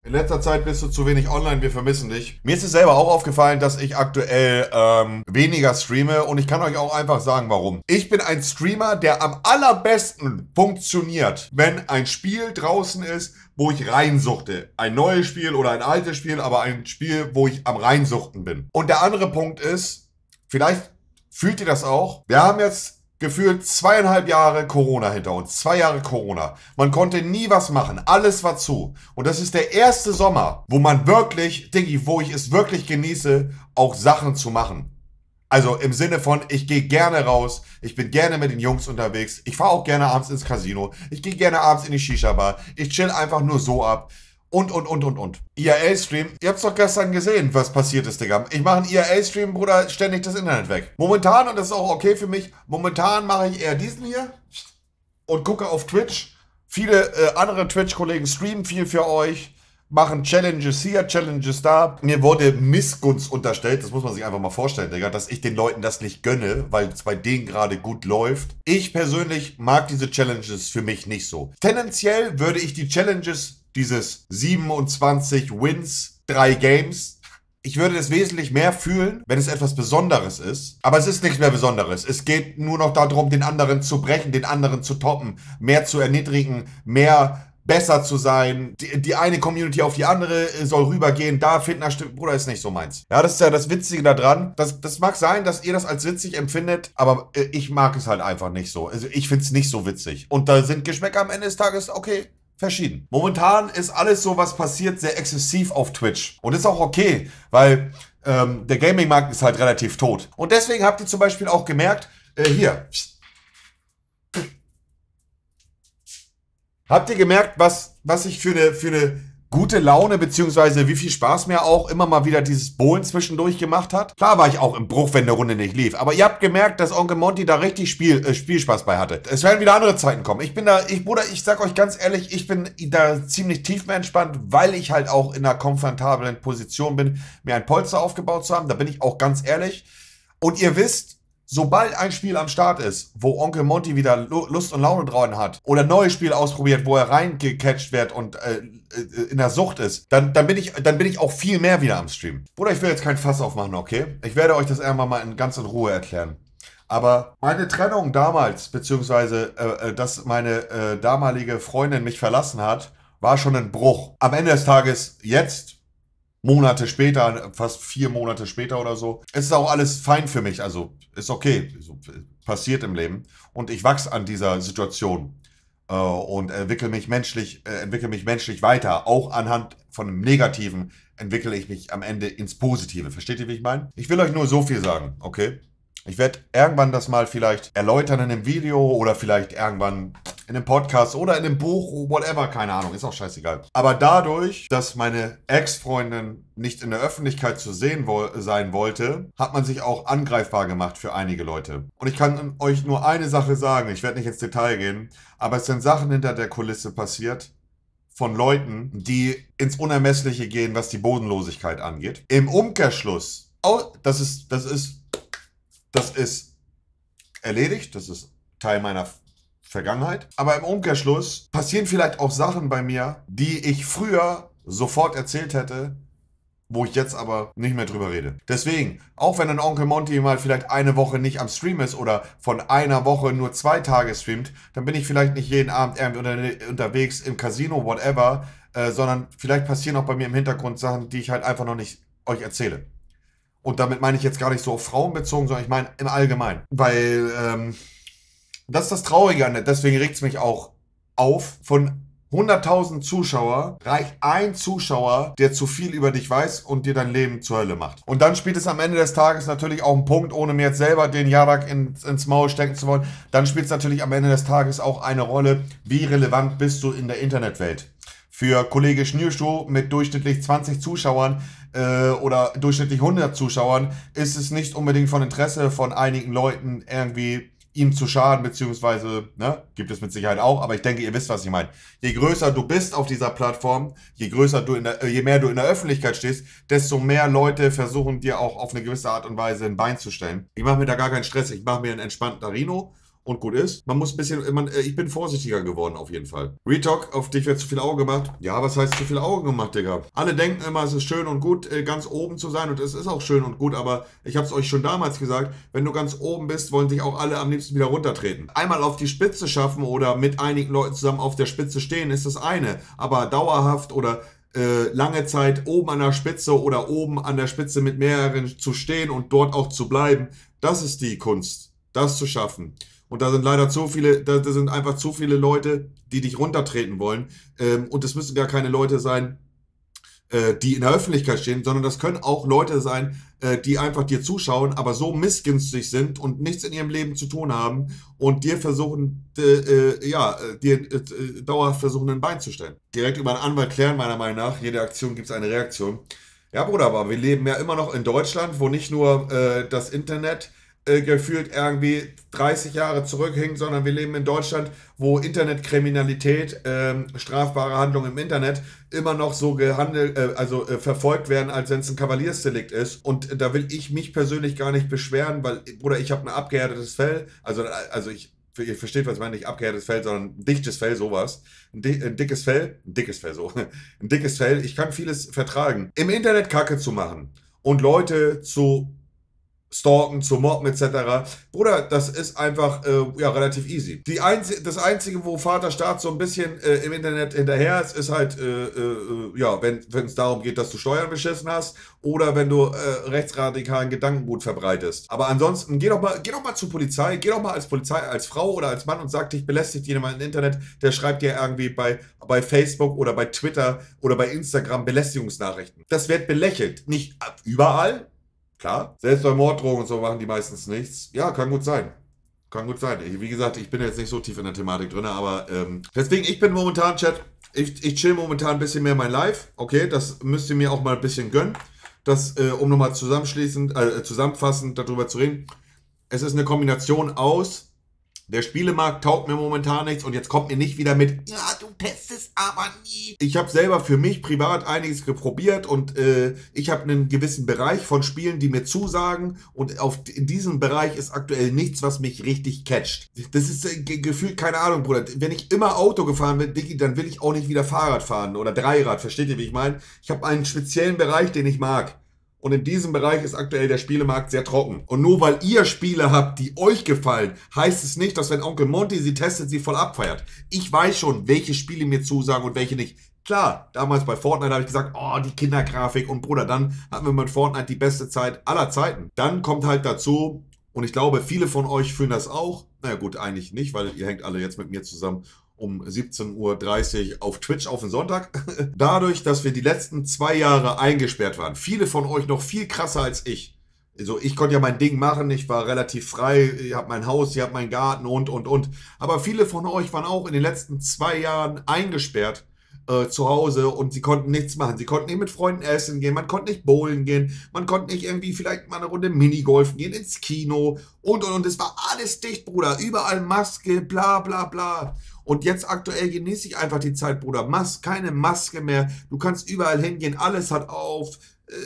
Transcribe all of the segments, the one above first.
In letzter Zeit bist du zu wenig online, wir vermissen dich. Mir ist es selber auch aufgefallen, dass ich aktuell weniger streame und ich kann euch auch einfach sagen, warum. Ich bin ein Streamer, der am allerbesten funktioniert, wenn ein Spiel draußen ist, wo ich reinsuchte. Ein neues Spiel oder ein altes Spiel, aber ein Spiel, wo ich am Reinsuchten bin. Und der andere Punkt ist, vielleicht fühlt ihr das auch, wir haben jetzt gefühlt 2,5 Jahre Corona hinter uns. 2 Jahre Corona. Man konnte nie was machen. Alles war zu. Und das ist der erste Sommer, wo man wirklich, Diggi, wo ich es wirklich genieße, auch Sachen zu machen. Also im Sinne von, ich gehe gerne raus, ich bin gerne mit den Jungs unterwegs, ich fahre auch gerne abends ins Casino, ich gehe gerne abends in die Shisha-Bar, ich chill einfach nur so ab. Und. IRL-Stream, ihr habt's doch gestern gesehen, was passiert ist, Digga. Ich mache einen IRL-Stream, Bruder, ständig das Internet weg. Momentan, und das ist auch okay für mich, momentan mache ich eher diesen hier und gucke auf Twitch. Viele andere Twitch-Kollegen streamen viel für euch, machen Challenges hier, Challenges da. Mir wurde Missgunst unterstellt, das muss man sich einfach mal vorstellen, Digga, dass ich den Leuten das nicht gönne, weil es bei denen gerade gut läuft. Ich persönlich mag diese Challenges für mich nicht so. Tendenziell würde ich die Challenges, dieses 27 Wins, 3 Games, ich würde es wesentlich mehr fühlen, wenn es etwas Besonderes ist. Aber es ist nichts mehr Besonderes. Es geht nur noch darum, den anderen zu brechen, den anderen zu toppen, mehr zu erniedrigen, mehr besser zu sein. Die eine Community auf die andere soll rübergehen. Da finden, Bruder, ist nicht so meins. Ja, das ist ja das Witzige daran. Das mag sein, dass ihr das als witzig empfindet, aber ich mag es halt einfach nicht so. Also ich finde es nicht so witzig. Und da sind Geschmäcker am Ende des Tages, okay, verschieden. Momentan ist alles so, was passiert, sehr exzessiv auf Twitch. Und ist auch okay, weil der Gaming-Markt ist halt relativ tot. Und deswegen habt ihr zum Beispiel auch gemerkt, hier. Habt ihr gemerkt, was ich für eine gute Laune, beziehungsweise wie viel Spaß mir auch immer mal wieder dieses Bowlen zwischendurch gemacht hat? Klar war ich auch im Bruch, wenn eine Runde nicht lief. Aber ihr habt gemerkt, dass Onkel Monty da richtig Spielspaß bei hatte. Es werden wieder andere Zeiten kommen. Bruder, ich sag euch ganz ehrlich, ich bin da ziemlich tiefenentspannt, weil ich halt auch in einer komfortablen Position bin, mir ein Polster aufgebaut zu haben. Da bin ich auch ganz ehrlich. Und ihr wisst, sobald ein Spiel am Start ist, wo Onkel Monty wieder Lust und Laune dran hat oder ein neues Spiel ausprobiert, wo er reingecatcht wird und in der Sucht ist, dann bin ich auch viel mehr wieder am Stream. Bruder, ich will jetzt kein Fass aufmachen, okay? Ich werde euch das irgendwann mal ganz in Ruhe erklären. Aber meine Trennung damals, beziehungsweise dass meine damalige Freundin mich verlassen hat, war schon ein Bruch. Am Ende des Tages jetzt, Monate später, fast 4 Monate später oder so, ist auch alles fein für mich. Also ist okay, so, passiert im Leben. Und ich wachse an dieser Situation und entwickle mich menschlich weiter. Auch anhand von dem Negativen entwickle ich mich am Ende ins Positive. Versteht ihr, wie ich meine? Ich will euch nur so viel sagen, okay? Ich werde irgendwann das mal vielleicht erläutern in einem Video oder vielleicht irgendwann in einem Podcast oder in einem Buch, whatever, keine Ahnung, ist auch scheißegal. Aber dadurch, dass meine Ex-Freundin nicht in der Öffentlichkeit zu sehen sein wollte, hat man sich auch angreifbar gemacht für einige Leute. Und ich kann euch nur eine Sache sagen, ich werde nicht ins Detail gehen, aber es sind Sachen hinter der Kulisse passiert von Leuten, die ins Unermessliche gehen, was die Bodenlosigkeit angeht. Im Umkehrschluss, das ist erledigt, das ist Teil meiner Vergangenheit. Aber im Umkehrschluss passieren vielleicht auch Sachen bei mir, die ich früher sofort erzählt hätte, wo ich jetzt aber nicht mehr drüber rede. Deswegen, auch wenn ein Onkel Monty mal vielleicht eine Woche nicht am Stream ist oder von einer Woche nur 2 Tage streamt, dann bin ich vielleicht nicht jeden Abend irgendwie unterwegs im Casino, whatever, sondern vielleicht passieren auch bei mir im Hintergrund Sachen, die ich halt einfach noch nicht euch erzähle. Und damit meine ich jetzt gar nicht so auf Frauen bezogen, sondern ich meine im Allgemeinen. Weil das ist das Traurige an, deswegen regt es mich auch auf. Von 100.000 Zuschauer reicht ein Zuschauer, der zu viel über dich weiß und dir dein Leben zur Hölle macht. Und dann spielt es am Ende des Tages natürlich auch einen Punkt, ohne mir jetzt selber den Jarak ins Maul stecken zu wollen, dann spielt es natürlich am Ende des Tages auch eine Rolle, wie relevant bist du in der Internetwelt. Für Kollege Schnürschuh mit durchschnittlich 20 Zuschauern oder durchschnittlich 100 Zuschauern ist es nicht unbedingt von Interesse von einigen Leuten irgendwie ihm zu schaden, beziehungsweise, ne, gibt es mit Sicherheit auch, aber ich denke, ihr wisst, was ich meine. Je größer du bist auf dieser Plattform, je mehr du in der Öffentlichkeit stehst, desto mehr Leute versuchen dir auch auf eine gewisse Art und Weise ein Bein zu stellen. Ich mache mir da gar keinen Stress, ich mache mir einen entspannten Rino und gut ist. Man muss ein bisschen, ich bin vorsichtiger geworden auf jeden Fall. Retalk, auf dich wird zu viel Auge gemacht. Ja, was heißt zu viel Auge gemacht, Digga? Alle denken immer, es ist schön und gut, ganz oben zu sein und es ist auch schön und gut, aber ich habe es euch schon damals gesagt, wenn du ganz oben bist, wollen sich auch alle am liebsten wieder runtertreten. Einmal auf die Spitze schaffen oder mit einigen Leuten zusammen auf der Spitze stehen, ist das eine, aber dauerhaft oder lange Zeit oben an der Spitze oder oben an der Spitze mit mehreren zu stehen und dort auch zu bleiben, das ist die Kunst, das zu schaffen. Und da sind leider zu viele, da sind einfach zu viele Leute, die dich runtertreten wollen. Und es müssen gar keine Leute sein, die in der Öffentlichkeit stehen, sondern das können auch Leute sein, die einfach dir zuschauen, aber so missgünstig sind und nichts in ihrem Leben zu tun haben und dir versuchen, dauerhaft versuchen, ein Bein zu stellen. Direkt über einen Anwalt klären, meiner Meinung nach. Jede Aktion gibt es eine Reaktion. Ja, Bruder, aber wir leben ja immer noch in Deutschland, wo nicht nur das Internet gefühlt irgendwie 30 Jahre zurückhinkt, sondern wir leben in Deutschland, wo Internetkriminalität, strafbare Handlungen im Internet immer noch so verfolgt werden, als wenn es ein Kavaliersdelikt ist. Und da will ich mich persönlich gar nicht beschweren, weil, Bruder, ich habe ein abgehärtetes Fell, ihr versteht, was ich meine, nicht abgehärtetes Fell, sondern ein dichtes Fell, sowas. Ein dickes Fell, ein dickes Fell. Ich kann vieles vertragen. Im Internet Kacke zu machen und Leute zu stalken, zu mobben etc. Bruder, das ist einfach relativ easy. Das Einzige, wo Vaterstaat so ein bisschen im Internet hinterher ist, ist halt, wenn es darum geht, dass du Steuern beschissen hast oder wenn du rechtsradikalen Gedankengut verbreitest. Aber ansonsten, geh doch mal zur Polizei, geh doch mal als Polizei, als Frau oder als Mann und sag, dich belästigt jemand im Internet, der schreibt dir irgendwie bei Facebook oder bei Twitter oder bei Instagram Belästigungsnachrichten. Das wird belächelt. Nicht überall, klar, selbst bei Morddrohungen und so machen die meistens nichts. Ja, kann gut sein. Kann gut sein. Wie gesagt, ich bin jetzt nicht so tief in der Thematik drin, aber deswegen, ich bin momentan, Chat, ich chill momentan ein bisschen mehr mein Live. Okay, das müsst ihr mir auch mal ein bisschen gönnen. Das, um nochmal zusammenfassend darüber zu reden. Es ist eine Kombination aus, der Spielemarkt taugt mir momentan nichts und jetzt kommt mir nicht wieder mit, ja, du testest aber nie. Ich habe selber für mich privat einiges probiert und ich habe einen gewissen Bereich von Spielen, die mir zusagen und in diesem Bereich ist aktuell nichts, was mich richtig catcht. Das ist gefühlt, keine Ahnung, Bruder. Wenn ich immer Auto gefahren bin, Diggi, dann will ich auch nicht wieder Fahrrad fahren oder Dreirad, versteht ihr, wie ich meine? Ich habe einen speziellen Bereich, den ich mag. Und in diesem Bereich ist aktuell der Spielemarkt sehr trocken. Und nur weil ihr Spiele habt, die euch gefallen, heißt es nicht, dass wenn Onkel Monty sie testet, sie voll abfeiert. Ich weiß schon, welche Spiele mir zusagen und welche nicht. Klar, damals bei Fortnite habe ich gesagt, oh, die Kindergrafik. Und Bruder, dann hatten wir mit Fortnite die beste Zeit aller Zeiten. Dann kommt halt dazu, und ich glaube, viele von euch fühlen das auch. Naja gut, eigentlich nicht, weil ihr hängt alle jetzt mit mir zusammen um 17:30 Uhr auf Twitch auf den Sonntag. Dadurch, dass wir die letzten 2 Jahre eingesperrt waren, viele von euch noch viel krasser als ich. Also ich konnte ja mein Ding machen, ich war relativ frei, ihr habt mein Haus, ihr habt meinen Garten und. Aber viele von euch waren auch in den letzten 2 Jahren eingesperrt zu Hause und sie konnten nichts machen. Sie konnten nicht mit Freunden essen gehen, man konnte nicht bowlen gehen, man konnte nicht irgendwie vielleicht mal eine Runde Minigolfen gehen, ins Kino und. Es war alles dicht, Bruder. Überall Maske, bla bla bla. Und jetzt aktuell genieße ich einfach die Zeit, Bruder. Keine Maske mehr. Du kannst überall hingehen, alles hat auf.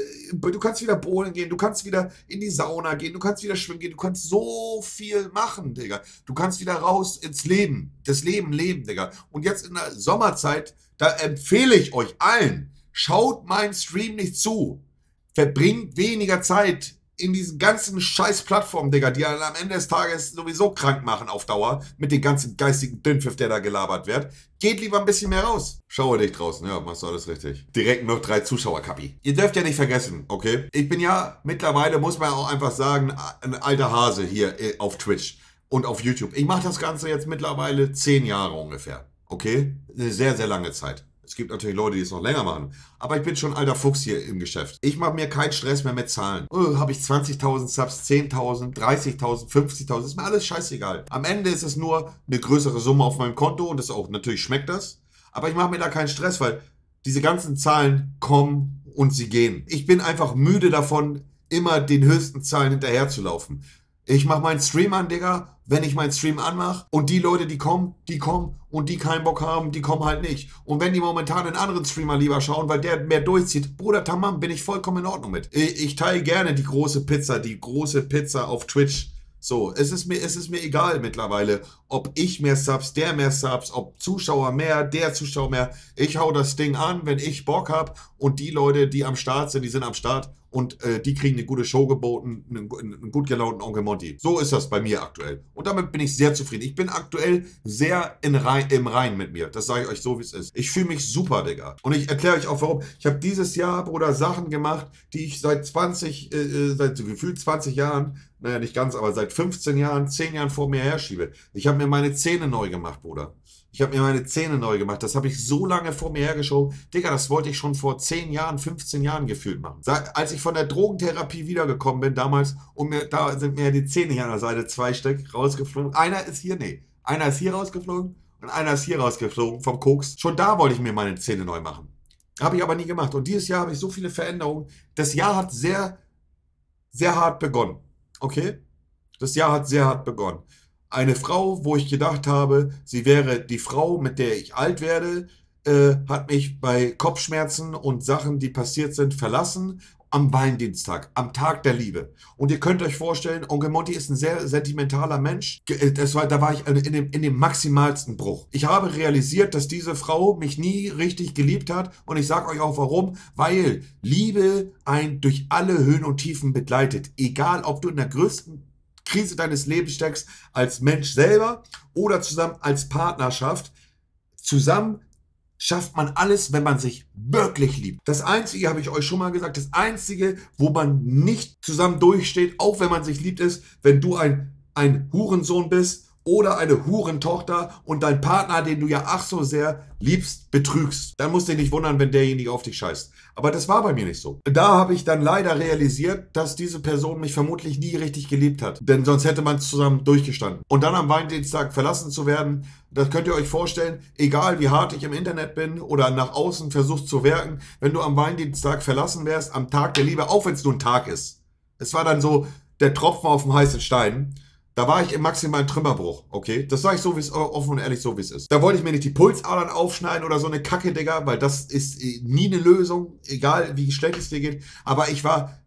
Du kannst wieder bowlen gehen, du kannst wieder in die Sauna gehen, du kannst wieder schwimmen gehen, du kannst so viel machen, Digga. Du kannst wieder raus ins Leben, das Leben leben, Digga. Und jetzt in der Sommerzeit, da empfehle ich euch allen, schaut meinen Stream nicht zu. Verbringt weniger Zeit in diesen ganzen scheiß Plattformen, Digga, die am Ende des Tages sowieso krank machen auf Dauer, mit dem ganzen geistigen Dünnpfiff, der da gelabert wird. Geht lieber ein bisschen mehr raus. Schaue dich draußen, ja, machst du alles richtig. Direkt noch 3 Zuschauer, Kapi. Ihr dürft ja nicht vergessen, okay? Ich bin ja mittlerweile, muss man auch einfach sagen, ein alter Hase hier auf Twitch und auf YouTube. Ich mache das Ganze jetzt mittlerweile 10 Jahre ungefähr, okay? Eine sehr, sehr lange Zeit. Es gibt natürlich Leute, die es noch länger machen. Aber ich bin schon ein alter Fuchs hier im Geschäft. Ich mache mir keinen Stress mehr mit Zahlen. Habe ich 20.000 Subs, 10.000, 30.000, 50.000, ist mir alles scheißegal. Am Ende ist es nur eine größere Summe auf meinem Konto und das auch, natürlich schmeckt das. Aber ich mache mir da keinen Stress, weil diese ganzen Zahlen kommen und sie gehen. Ich bin einfach müde davon, immer den höchsten Zahlen hinterherzulaufen. Ich mache meinen Stream an, Digga, wenn ich meinen Stream anmache. Und die Leute, die kommen. Und die keinen Bock haben, die kommen halt nicht. Und wenn die momentan einen anderen Streamer lieber schauen, weil der mehr durchzieht, Bruder, tamam, bin ich vollkommen in Ordnung mit. Ich teile gerne die große Pizza auf Twitch So, es ist mir egal mittlerweile, ob ich mehr Subs, der mehr Subs, ob Zuschauer mehr, der Zuschauer mehr. Ich hau das Ding an, wenn ich Bock habe und die Leute, die am Start sind, die sind am Start und die kriegen eine gute Show geboten, einen gut gelaunten Onkel Monty. So ist das bei mir aktuell. Und damit bin ich sehr zufrieden. Ich bin aktuell sehr im Rein mit mir. Das sage ich euch so, wie es ist. Ich fühle mich super, Digga. Und ich erkläre euch auch warum. Ich habe dieses Jahr, Bruder, Sachen gemacht, die ich seit seit so gefühlt 20 Jahren, naja, nicht ganz, aber seit 15 Jahren, 10 Jahren vor mir herschiebe. Ich habe mir meine Zähne neu gemacht, Bruder. Ich habe mir meine Zähne neu gemacht. Das habe ich so lange vor mir hergeschoben. Digga, das wollte ich schon vor 10 Jahren, 15 Jahren gefühlt machen. Als ich von der Drogentherapie wiedergekommen bin damals und da sind mir die Zähne hier an der Seite, 2 Stück, rausgeflogen. Einer ist hier rausgeflogen und einer ist hier rausgeflogen vom Koks. Schon da wollte ich mir meine Zähne neu machen. Habe ich aber nie gemacht. Und dieses Jahr habe ich so viele Veränderungen. Das Jahr hat sehr, sehr hart begonnen. Okay? Das Jahr hat sehr hart begonnen. Eine Frau, wo ich gedacht habe, sie wäre die Frau, mit der ich alt werde, hat mich bei Kopfschmerzen und Sachen, die passiert sind, verlassen. Am Valentinstag, am Tag der Liebe. Und ihr könnt euch vorstellen, Onkel Monty ist ein sehr sentimentaler Mensch. Da war ich in dem maximalsten Bruch. Ich habe realisiert, dass diese Frau mich nie richtig geliebt hat. Und ich sage euch auch warum. Weil Liebe einen durch alle Höhen und Tiefen begleitet. Egal, ob du in der größten Krise deines Lebens steckst, als Mensch selber oder zusammen als Partnerschaft. Zusammen schafft man alles, wenn man sich wirklich liebt. Das Einzige, habe ich euch schon mal gesagt, das Einzige, wo man nicht zusammen durchsteht, auch wenn man sich liebt, ist, wenn du ein Hurensohn bist oder eine Hurentochter und dein Partner, den du ja ach so sehr liebst, betrügst. Dann musst du dich nicht wundern, wenn derjenige auf dich scheißt. Aber das war bei mir nicht so. Da habe ich dann leider realisiert, dass diese Person mich vermutlich nie richtig geliebt hat. Denn sonst hätte man zusammen durchgestanden. Und dann am Valentinstag verlassen zu werden, das könnt ihr euch vorstellen, egal wie hart ich im Internet bin oder nach außen versuchst zu wirken, wenn du am Valentinstag verlassen wärst, am Tag der Liebe, auch wenn es nur ein Tag ist. Es war dann so der Tropfen auf dem heißen Stein. Da war ich im maximalen Trümmerbruch, okay? Das sage ich so, wie es offen und ehrlich so, wie es ist. Da wollte ich mir nicht die Pulsadern aufschneiden oder so eine Kacke, Digga, weil das ist nie eine Lösung, egal wie schlecht es dir geht. Aber ich war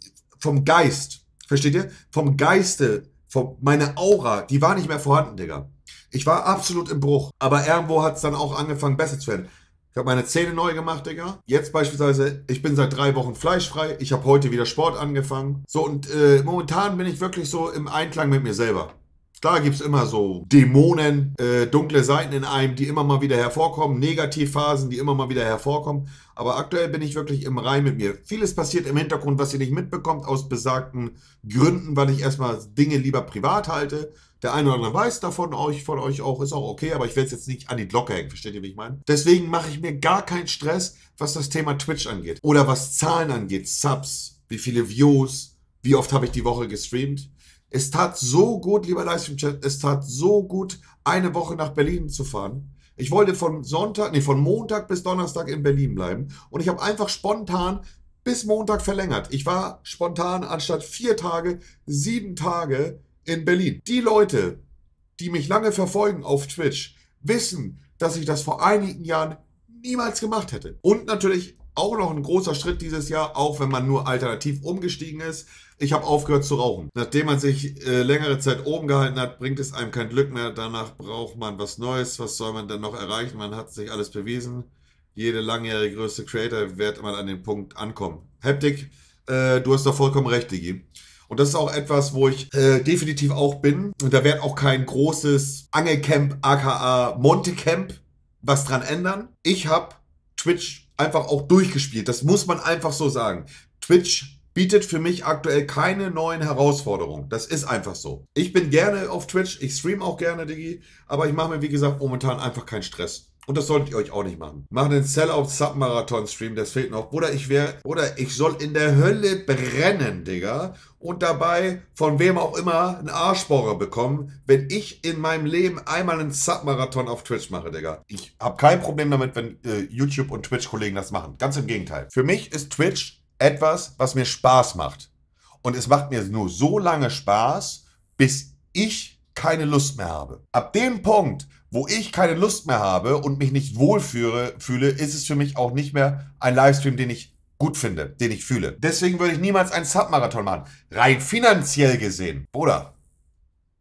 vom Geist, versteht ihr? Vom Geiste, meine Aura, die war nicht mehr vorhanden, Digga. Ich war absolut im Bruch. Aber irgendwo hat es dann auch angefangen, besser zu werden. Ich habe meine Zähne neu gemacht, Digga. Jetzt beispielsweise, ich bin seit 3 Wochen fleischfrei. Ich habe heute wieder Sport angefangen. So, und momentan bin ich wirklich so im Einklang mit mir selber. Klar gibt es immer so Dämonen, dunkle Seiten in einem, die immer mal wieder hervorkommen. Negativphasen, die immer mal wieder hervorkommen. Aber aktuell bin ich wirklich im Rein mit mir. Vieles passiert im Hintergrund, was ihr nicht mitbekommt, aus besagten Gründen, weil ich erstmal Dinge lieber privat halte. Der eine oder andere weiß davon, von euch auch, ist auch okay, aber ich werde es jetzt nicht an die Glocke hängen, versteht ihr, wie ich meine? Deswegen mache ich mir gar keinen Stress, was das Thema Twitch angeht. Oder was Zahlen angeht, Subs, wie viele Views, wie oft habe ich die Woche gestreamt. Es tat so gut, lieber Livestream-Chat, es tat so gut, eine Woche nach Berlin zu fahren. Ich wollte von Montag bis Donnerstag in Berlin bleiben und ich habe einfach spontan bis Montag verlängert. Ich war spontan anstatt 4 Tage, 7 Tage in Berlin. Die Leute, die mich lange verfolgen auf Twitch, wissen, dass ich das vor einigen Jahren niemals gemacht hätte. Und natürlich auch noch ein großer Schritt dieses Jahr, auch wenn man nur alternativ umgestiegen ist. Ich habe aufgehört zu rauchen. Nachdem man sich längere Zeit oben gehalten hat, bringt es einem kein Glück mehr. Danach braucht man was Neues. Was soll man denn noch erreichen? Man hat sich alles bewiesen. Jede langjährige größte Creator wird mal an den Punkt ankommen. Heptik, du hast doch vollkommen recht, Digi. Und das ist auch etwas, wo ich definitiv auch bin. Und da wird auch kein großes Angelcamp, aka Montecamp, was dran ändern. Ich habe Twitch einfach auch durchgespielt. Das muss man einfach so sagen. Twitch bietet für mich aktuell keine neuen Herausforderungen. Das ist einfach so. Ich bin gerne auf Twitch. Ich stream auch gerne, Digi. Aber ich mache mir, wie gesagt, momentan einfach keinen Stress. Und das solltet ihr euch auch nicht machen. Machen den Sellout-Submarathon-Stream, das fehlt noch. Oder ich soll in der Hölle brennen, Digga. Und dabei von wem auch immer einen Arschbohrer bekommen, wenn ich in meinem Leben einmal einen Submarathon auf Twitch mache, Digga. Ich habe kein Problem damit, wenn YouTube und Twitch-Kollegen das machen. Ganz im Gegenteil. Für mich ist Twitch etwas, was mir Spaß macht. Und es macht mir nur so lange Spaß, bis ich keine Lust mehr habe. Ab dem Punkt, wo ich keine Lust mehr habe und mich nicht wohlfühle, ist es für mich auch nicht mehr ein Livestream, den ich gut finde, den ich fühle. Deswegen würde ich niemals einen Submarathon machen. Rein finanziell gesehen. Bruder,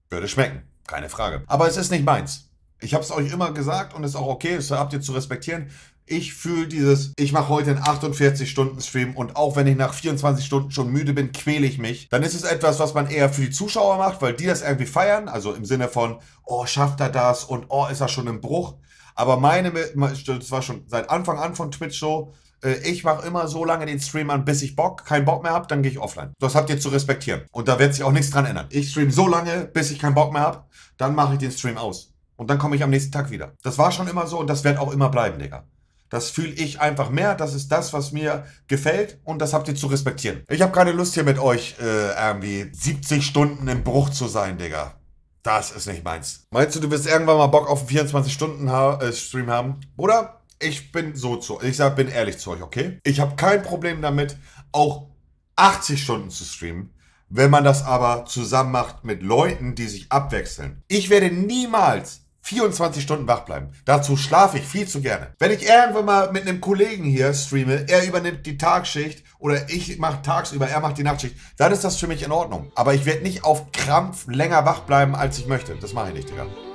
Würde schmecken, keine Frage. Aber es ist nicht meins. Ich habe es euch immer gesagt und ist auch okay, das habt ihr zu respektieren. Ich fühle dieses, ich mache heute einen 48-Stunden-Stream und auch wenn ich nach 24 Stunden schon müde bin, quäle ich mich. Dann ist es etwas, was man eher für die Zuschauer macht, weil die das irgendwie feiern. Also im Sinne von, oh, schafft er das und oh, ist er schon im Bruch. Aber das war schon seit Anfang an von Twitch so, ich mache immer so lange den Stream an, bis ich keinen Bock mehr habe, dann gehe ich offline. Das habt ihr zu respektieren. Und da wird sich auch nichts dran ändern. Ich stream so lange, bis ich keinen Bock mehr habe, dann mache ich den Stream aus. Und dann komme ich am nächsten Tag wieder. Das war schon immer so und das wird auch immer bleiben, Digga. Das fühle ich einfach mehr. Das ist das, was mir gefällt und das habt ihr zu respektieren. Ich habe keine Lust hier mit euch irgendwie 70 Stunden im Bruch zu sein, Digga. Das ist nicht meins. Meinst du, du wirst irgendwann mal Bock auf einen 24-Stunden-Stream haben? Oder? Ich bin bin ehrlich zu euch, okay? Ich habe kein Problem damit, auch 80 Stunden zu streamen, wenn man das aber zusammen macht mit Leuten, die sich abwechseln. Ich werde niemals 24 Stunden wach bleiben. Dazu schlafe ich viel zu gerne. Wenn ich irgendwann mal mit einem Kollegen hier streame, er übernimmt die Tagschicht oder ich mache tagsüber, er macht die Nachtschicht, dann ist das für mich in Ordnung. Aber ich werde nicht auf Krampf länger wach bleiben, als ich möchte. Das mache ich nicht, Digga.